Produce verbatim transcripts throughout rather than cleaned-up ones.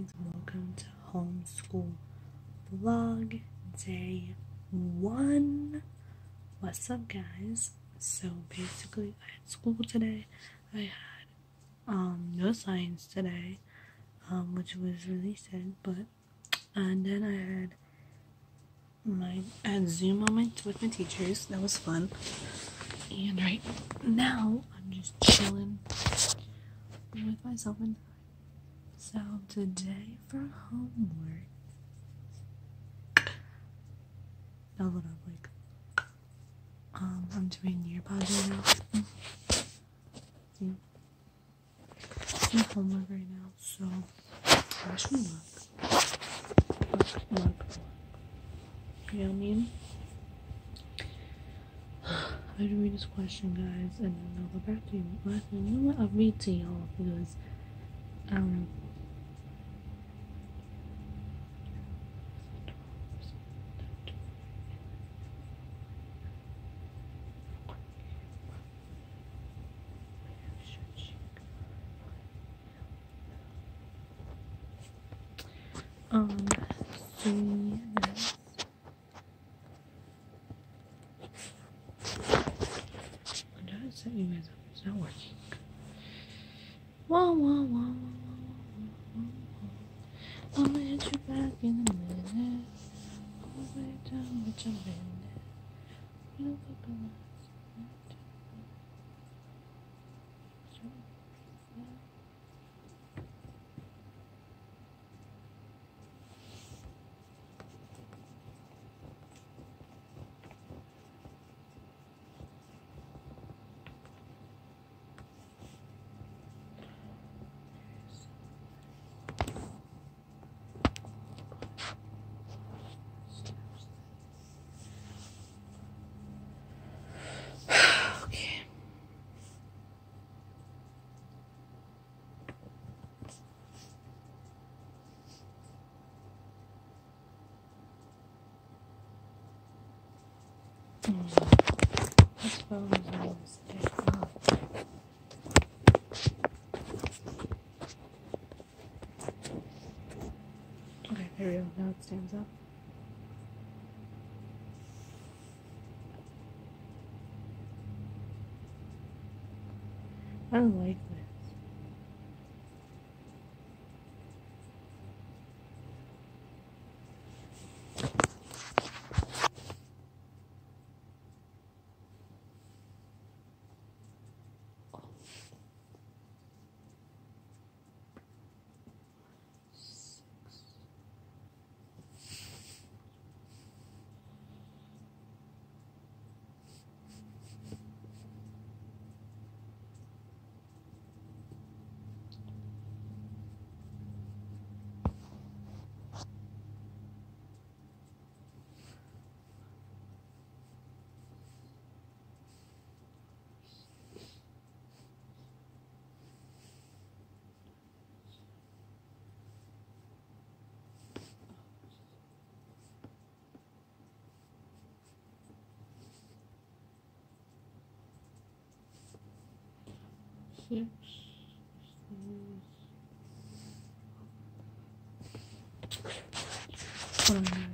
guys, welcome to Homeschool Vlog Day one. What's up, guys? So basically, I had school today. I had um no science today, um which was really sad, but and then I had my I had Zoom moments with my teachers. That was fun. And right now, I'm just chilling with myself and so today for homework, now hold up, like, um, I'm doing nearpod right now. See, I'm homework right now, so wish me luck. Luck, luck, luck. You know what I mean? I have to read this question, guys, and then I'll go back to you. But you know what? I'll read to y'all because I don't know. Um, see this. I'm trying to set you guys up. It's not working. Wah, wah, wah, wah, wah, wah, wah. I'ma hit you back in a minute. All the way down, but I'm in it. You don't look alive. Okay. This phone is almost dead. Oh. Okay, there we go. Now it stands up. I don't like this. Six. Hold on, guys.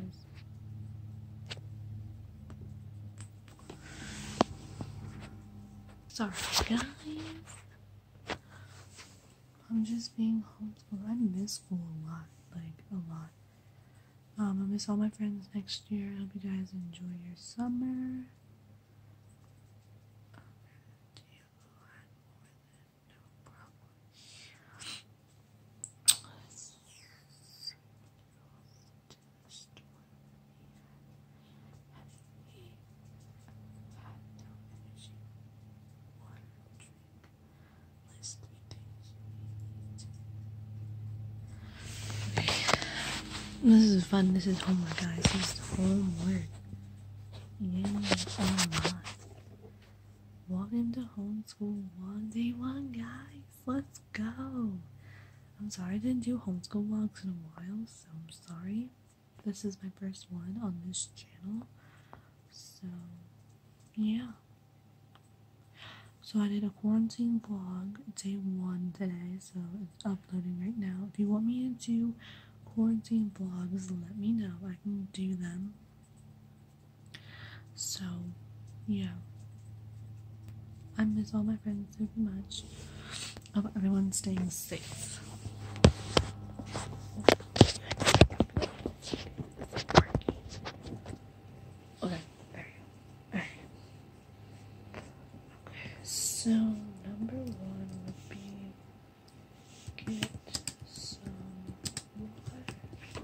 Sorry, guys. I'm just being homeschooled. I miss school a lot, like a lot. Um, I miss all my friends next year. I hope you guys enjoy your summer. This is fun. This is homework, guys. This is homework. Yeah, online. Welcome to homeschool one day one, guys. Let's go. I'm sorry I didn't do homeschool vlogs in a while, so I'm sorry. This is my first one on this channel. So, yeah. So I did a quarantine vlog, day one today, so it's uploading right now. If you want me to do quarantine vlogs, let me know. I can do them. So, yeah. I miss all my friends super much. I hope everyone's staying safe. Okay, there you go. Alright. Okay, so number one would be get some water.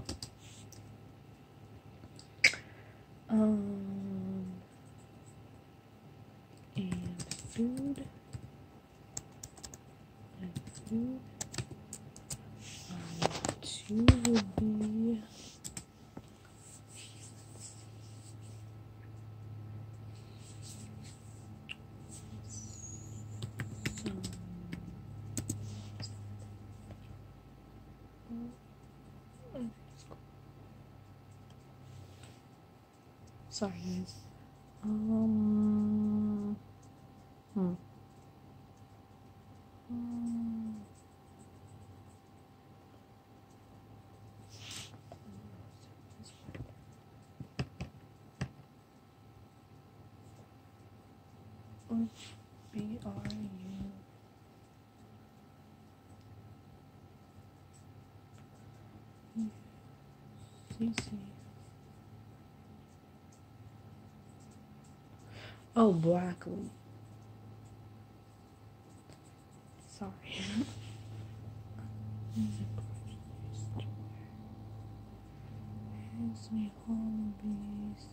Um, and food. And food. Um, two would be some. Sorry, guys. Um. Hmm. Um. B R U C C. Oh, broccoli. Sorry. Here's my home base.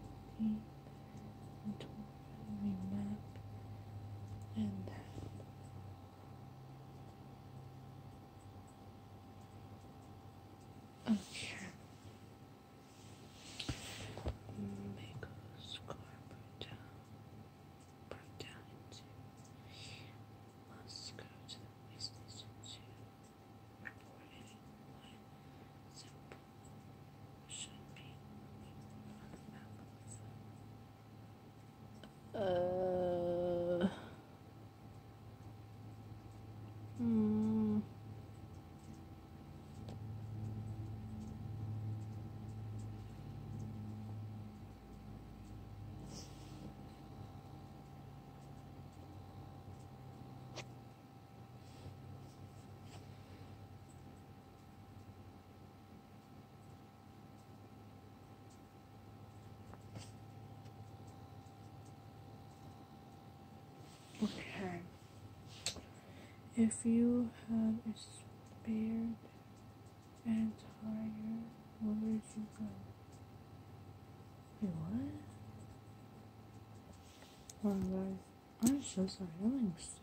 Inventory map. And that. Okay. Make a scar break down. Break down into. Must go to the police station to report it. Simple. Should be on the map. Uh. Hmm. Okay. If you have a spare and tire, where would you go? Wait, what? Oh, guys, I'm so sorry. I'm so.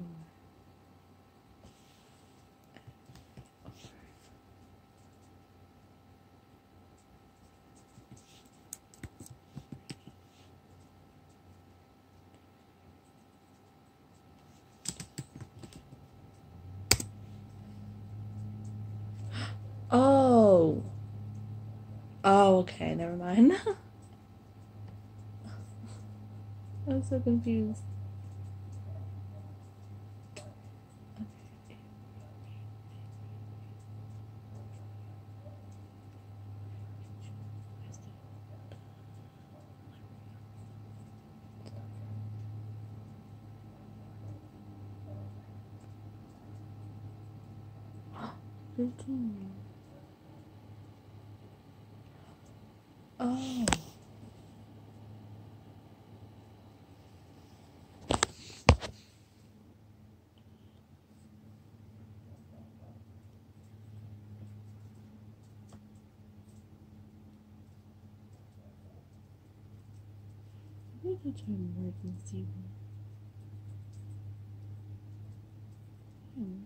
Oh. Oh, okay, never mind. I'm so confused. Fifteen. Oh. Maybe go to emergency room. Hmm.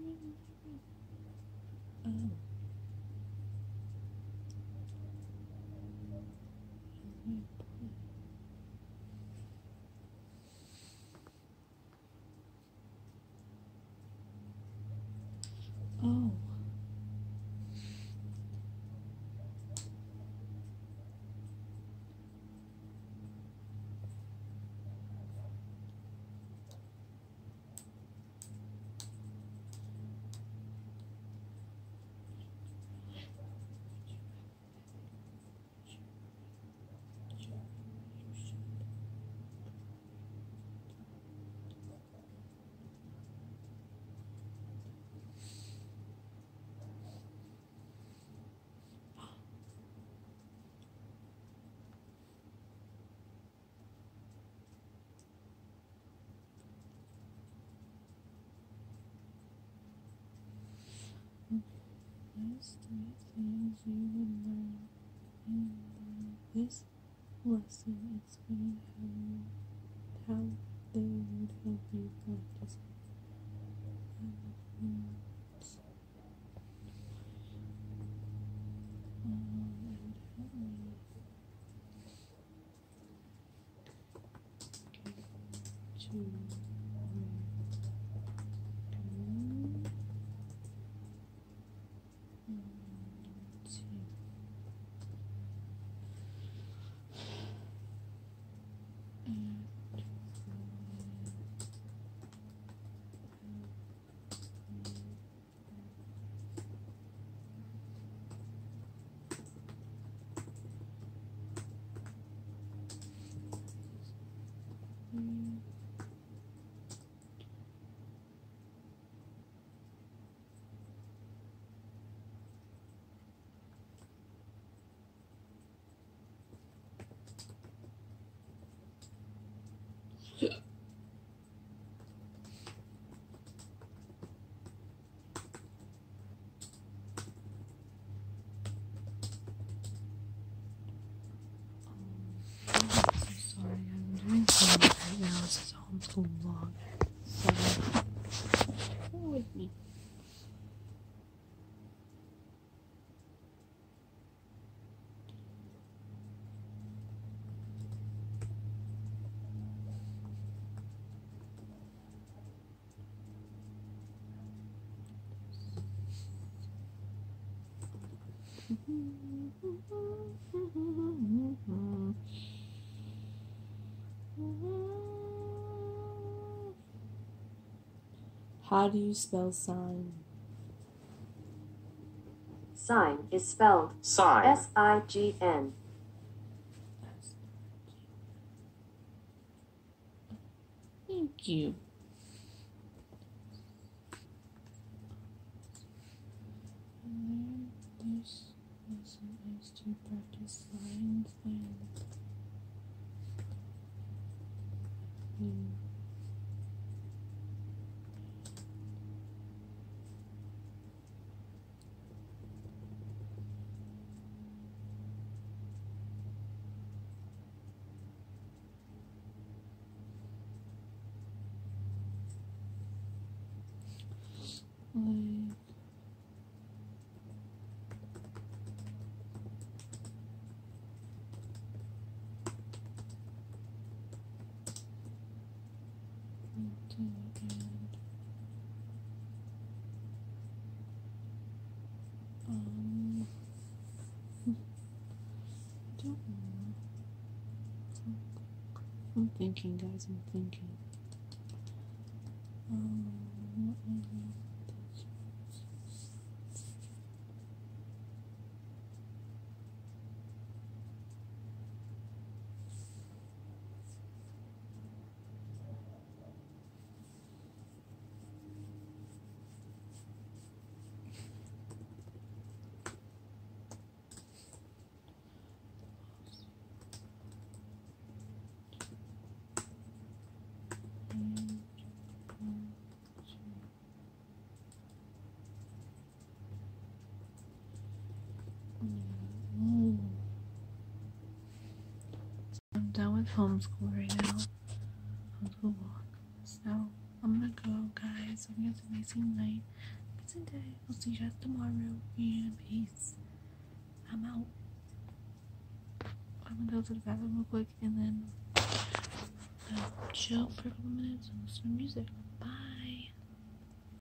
Oh. Oh. best three things you would learn in this lesson. Explain how you how they would help you practice words. Um, it would help me get to where sorry, I'm doing something right now. This is a homeschool vlog. So, bear with me. How do you spell sign? Sign is spelled Sign. S I G N. Thank you. And this lesson is to practice signs and you. Like to and um I don't know. I'm thinking, guys, I'm thinking. Um what was it? I'm done with homeschool right now. Homeschool vlog. So I'm gonna go, guys. Hope you have an amazing night. Amazing day. I'll see you guys tomorrow. And peace. I'm out. I'm gonna go to the bathroom real quick and then uh, chill for a couple minutes and listen to music. Bye.